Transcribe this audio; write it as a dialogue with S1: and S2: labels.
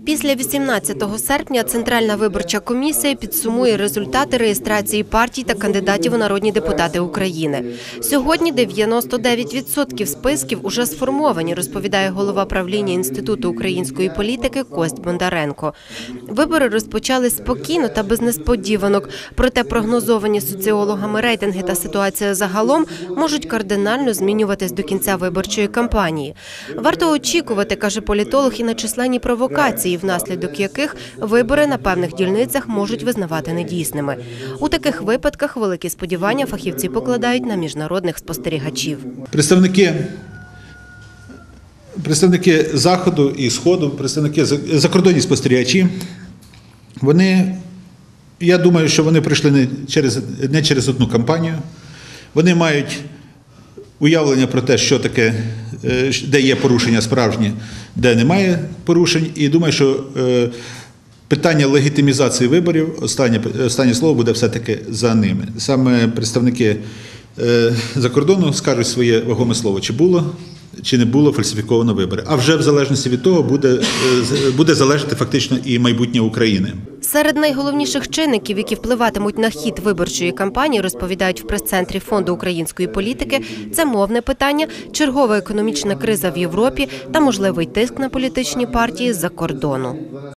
S1: Після 18 серпня Центральна виборча комісія підсумує результати реєстрації партій та кандидатів у народні депутати України. Сьогодні 99% списків уже сформовані, розповідає голова правління Інституту української політики Кость Бондаренко. Вибори розпочали спокійно та без несподіванок, проте прогнозовані соціологами рейтинги та ситуація загалом можуть кардинально змінюватись до кінця виборчої кампанії. Варто очікувати, каже політолог, і на численні провокації, внаслідок яких вибори на певних дільницях можуть визнавати недійсними. У таких випадках великі сподівання фахівці покладають на міжнародних спостерігачів.
S2: Представники Заходу і Сходу, представники закордонні спостерігачі, я думаю, що вони прийшли не через одну кампанію. Вони мають уявлення про те, що таке, де є порушення справжні, де немає порушень. І думаю, що питання легітимізації виборів, останнє слово буде все-таки за ними. Саме представники за кордону скажуть своє вагоме слово, чи було, чи не було фальсифіковано вибори. А вже в залежності від того буде залежати фактично і майбутнє України.
S1: Серед найголовніших чинників, які впливатимуть на хід виборчої кампанії, розповідають в прес-центрі Фонду української політики, це мовне питання, чергова економічна криза в Європі та можливий тиск на політичні партії з-за кордону.